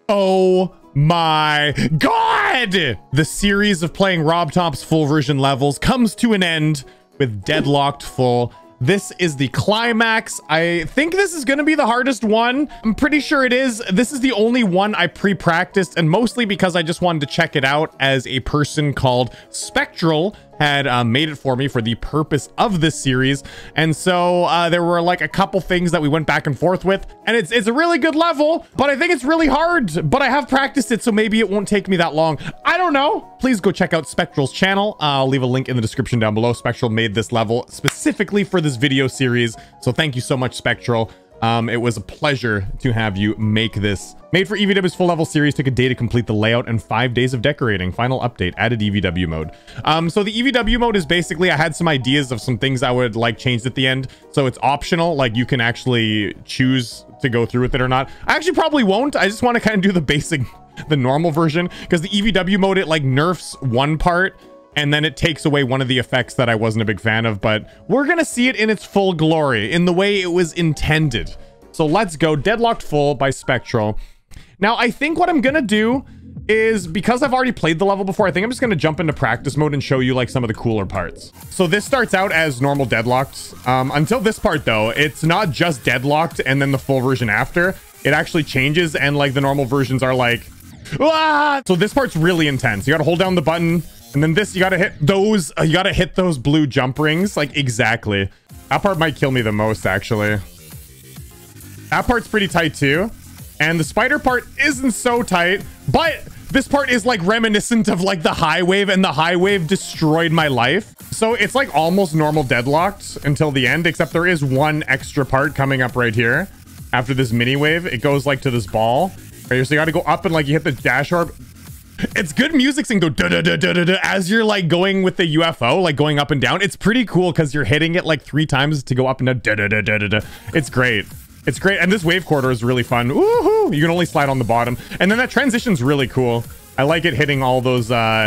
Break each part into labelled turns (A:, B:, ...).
A: Oh my god! The series of playing RobTop's full version levels comes to an end with Deadlocked Full. This is the climax. I think this is going to be the hardest one. I'm pretty sure it is. This is the only one I pre-practiced, and mostly because I just wanted to check it out, as a person called Spectral had made it for me for the purpose of this series. And so there were like a couple things that we went back and forth with, and it's a really good level, but I think it's really hard. But I have practiced it, so maybe it won't take me that long. I don't know. Please go check out Spectral's channel. I'll leave a link in the description down below. Spectral made this level specifically for this video series, so thank you so much, Spectral. It was a pleasure to have you make this. Made for EVW's full level series, took a day to complete the layout and 5 days of decorating. Final update, added EVW mode. So the EVW mode is basically, I had some ideas of some things I would like changed at the end. So it's optional, like you can actually choose to go through with it or not. I actually probably won't. I just want to kind of do the basic, the normal version, because the EVW mode, it like nerfs one part and then it takes away one of the effects that I wasn't a big fan of, but we're gonna see it in its full glory, in the way it was intended. So let's go. Deadlocked Full by Spectral. Now, I think what I'm gonna do is, because I've already played the level before, I think I'm just gonna jump into practice mode and show you like some of the cooler parts. So this starts out as normal Deadlocked. Until this part though, it's not just Deadlocked and then the full version after. It actually changes, and like the normal versions are like, ah! So this part's really intense. You gotta hold down the button, and then this, you gotta hit those, blue jump rings, like exactly. That part might kill me the most, actually. That part's pretty tight too. And the spider part isn't so tight, but this part is like reminiscent of like the high wave, and the high wave destroyed my life. So it's like almost normal Deadlocked until the end, except there is one extra part coming up right here. After this mini wave, it goes like to this ball. Right here, so you gotta go up and like you hit the dash orb. It's good music and go da da da da da da as you're like going with the UFO, like going up and down. It's pretty cool because you're hitting it like 3 times to go up and down. Da da da da da da. It's great. It's great. And this wave corridor is really fun. Woohoo! You can only slide on the bottom. And then that transition's really cool. I like it hitting all those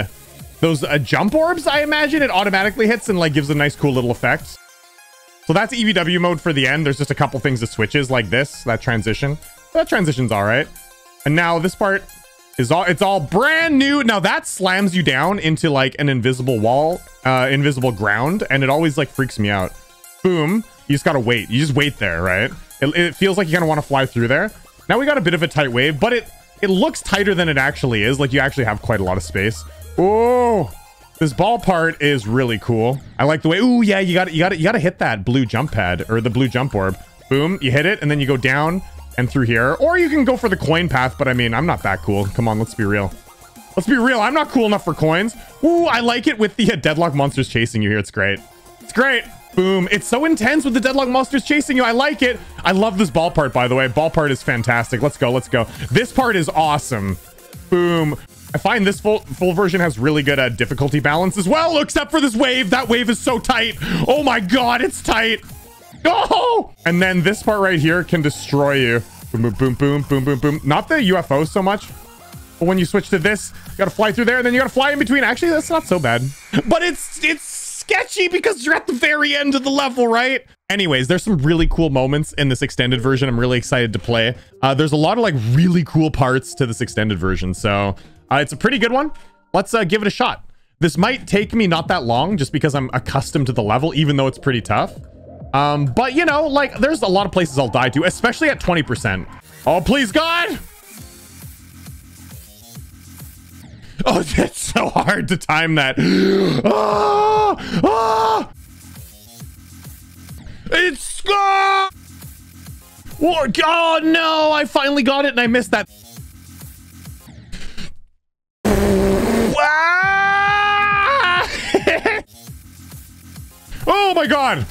A: jump orbs. I imagine it automatically hits and like gives a nice cool little effect. So that's EVW mode for the end. There's just a couple things that switches like this, that transition. That transition's all right. And now this part is it's all brand new. Now that slams you down into like an invisible wall, invisible ground, and it always like freaks me out. Boom. You just gotta wait. You just wait there, right? It feels like you kind of want to fly through there. Now we got a bit of a tight wave, but it looks tighter than it actually is. Like you actually have quite a lot of space. Oh, this ball part is really cool. I like the way. Oh yeah, you gotta hit that blue jump pad, or the blue jump orb. Boom, you hit it, and then you go down and through here, or you can go for the coin path. But I mean, I'm not that cool. Come on, let's be real. Let's be real. I'm not cool enough for coins. Ooh, I like it with the deadlock monsters chasing you here. It's great. It's great. Boom. It's so intense with the deadlock monsters chasing you. I like it. I love this ball part, by the way. Ball part is fantastic. Let's go. Let's go. This part is awesome. Boom. I find this full version has really good difficulty balance as well, except for this wave. That wave is so tight. Oh my god, it's tight. Oh! And then this part right here can destroy you. Boom, boom, boom, boom, boom, boom, boom. Not the UFO so much. But when you switch to this, you gotta fly through there, and then you gotta fly in between. Actually, that's not so bad. But it's sketchy because you're at the very end of the level, right? Anyways, there's some really cool moments in this extended version. I'm really excited to play. There's a lot of like really cool parts to this extended version. So it's a pretty good one. Let's give it a shot. This might take me not that long just because I'm accustomed to the level, even though it's pretty tough. But you know, like there's a lot of places I'll die to, especially at 20%. Oh, please God. Oh, that's so hard to time that. Ah! Ah! It's oh no, I finally got it and I missed that. Ah! Oh my god.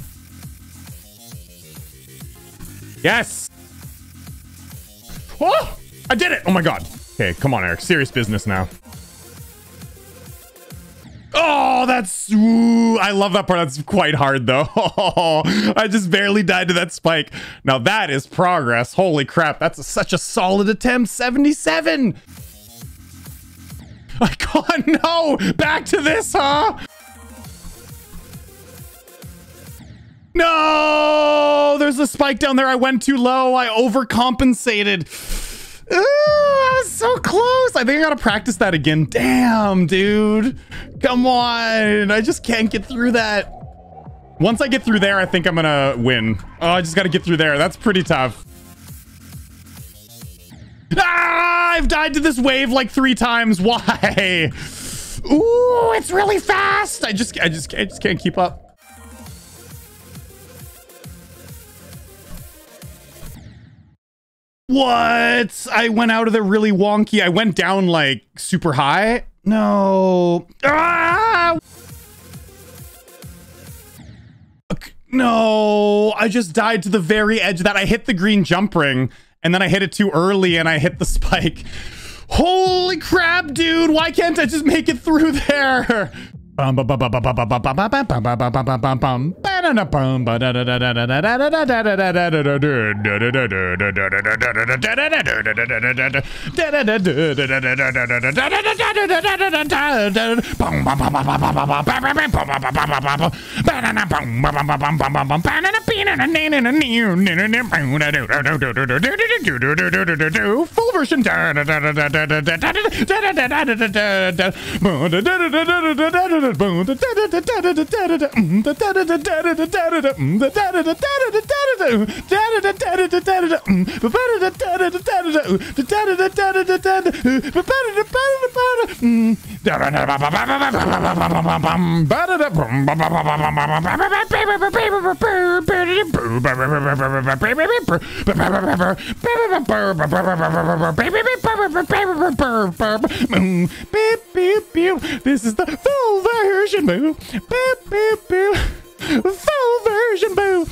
A: Yes. Oh, I did it. Oh my god. Okay, come on, Eric. Serious business now. Oh, that's... Ooh, I love that part. That's quite hard, though. Oh, I just barely died to that spike. Now, that is progress. Holy crap. That's such a solid attempt. 77. I can't... No! Back to this, huh? No! There's a spike down there. I went too low. I overcompensated. Ooh, I was so so close. I think I gotta practice that again. Damn, dude. Come on. I just can't get through that. Once I get through there, I think I'm gonna win. Oh, I just gotta get through there. That's pretty tough. Ah, I've died to this wave like 3 times. Why? Ooh, it's really fast. I just can't keep up. What? I went out of there really wonky. I went down like super high. No. Ah! No, I just died to the very edge of that. I hit the green jump ring and then I hit it too early and I hit the spike. Holy crap, dude. Why can't I just make it through there? Full version. This is the full version, boo. Boop, boop, boop. Full version, boo.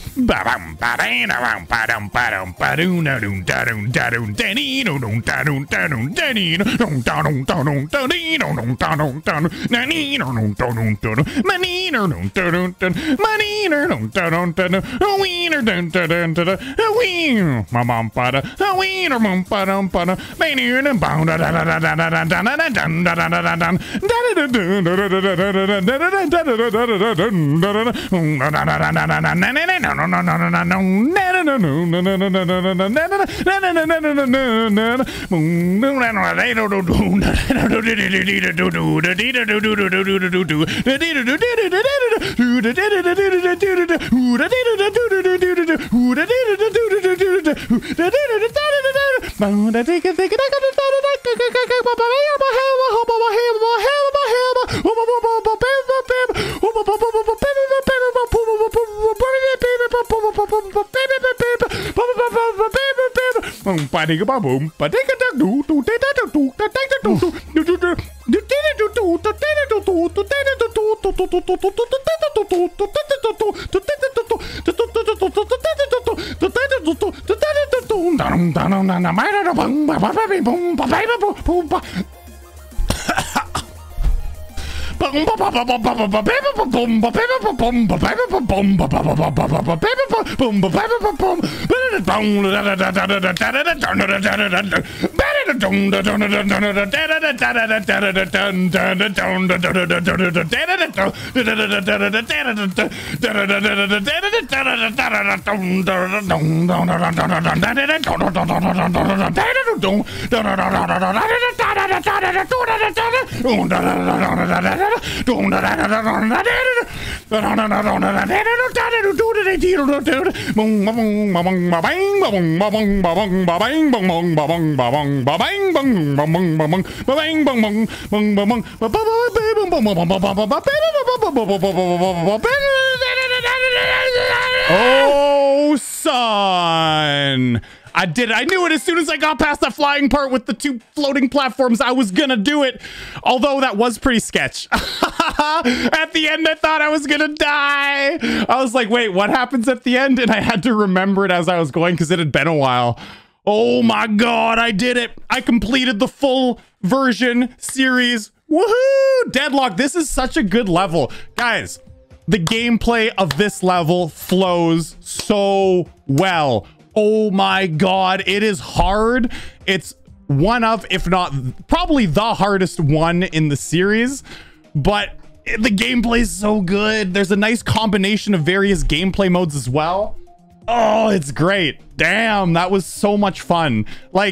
A: Oh, son. I did it. I knew it as soon as I got past that flying part with the 2 floating platforms. I was gonna do it. Although that was pretty sketch. At the end, I thought I was gonna die. I was like, wait, what happens at the end? And I had to remember it as I was going because it had been a while. Oh my God, I did it. I completed the full version series. Woohoo! Deadlocked. This is such a good level. Guys, the gameplay of this level flows so well. Oh my God, it is hard. It's one of, if not probably the hardest one in the series, but the gameplay is so good. There's a nice combination of various gameplay modes as well. Oh, it's great. Damn, that was so much fun. Like,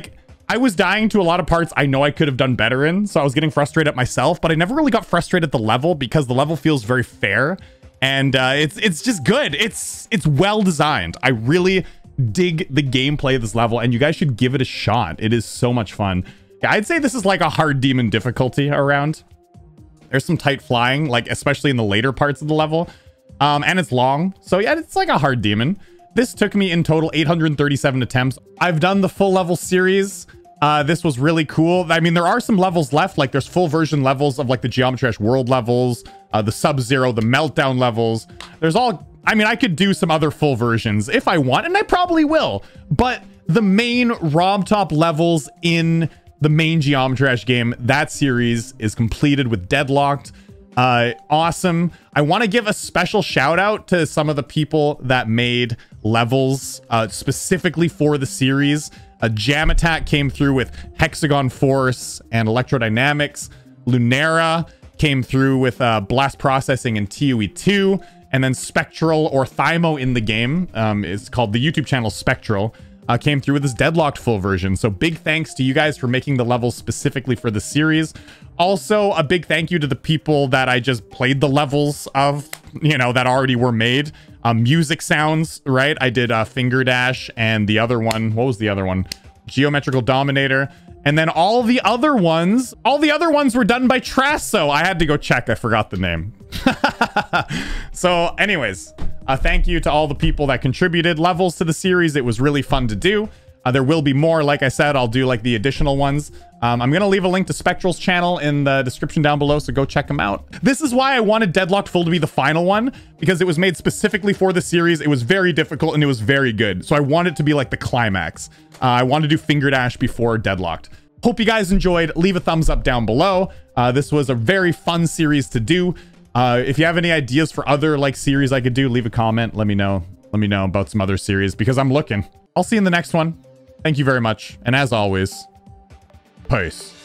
A: I was dying to a lot of parts I know I could have done better in, so I was getting frustrated at myself, but I never really got frustrated at the level because the level feels very fair, and it's just good. It's well designed. I really dig the gameplay of this level, and you guys should give it a shot. It is so much fun. Yeah, I'd say this is like a hard demon difficulty around. There's some tight flying, like especially in the later parts of the level, and it's long, so yeah, it's like a hard demon. This took me in total 837 attempts. I've done the full level series. This was really cool. I mean, there are some levels left, like there's full version levels of like the Geometry Dash World levels, the Sub-Zero, the Meltdown levels. There's all, I mean, I could do some other full versions if I want, and I probably will, but the main RobTop levels in the main Geometry Dash game, that series is completed with Deadlocked. Awesome. I want to give a special shout out to some of the people that made levels specifically for the series. Jam Attack came through with Hexagon Force and Electrodynamics. Lunera came through with Blast Processing and TUE2. And then Spectral, or Thymo in the game, is called the YouTube channel Spectral, came through with this Deadlocked full version. So big thanks to you guys for making the levels specifically for the series. Also, a big thank you to the people that I just played the levels of, you know, that already were made. Music sounds, right? I did Finger Dash and the other one. What was the other one? Geometrical Dominator. And then all the other ones were done by Trasso. I had to go check. I forgot the name. So anyways, thank you to all the people that contributed levels to the series. It was really fun to do. There will be more. Like I said, I'll do like the additional ones. I'm going to leave a link to Spectral's channel in the description down below, so go check him out. This is why I wanted Deadlocked Full to be the final one, because it was made specifically for the series. It was very difficult and it was very good. So I want it to be like the climax. I want to do Finger Dash before Deadlocked. Hope you guys enjoyed. Leave a thumbs up down below. This was a very fun series to do. If you have any ideas for other like series I could do, leave a comment. Let me know. Let me know about some other series because I'm looking. I'll see you in the next one. Thank you very much. And as always, peace.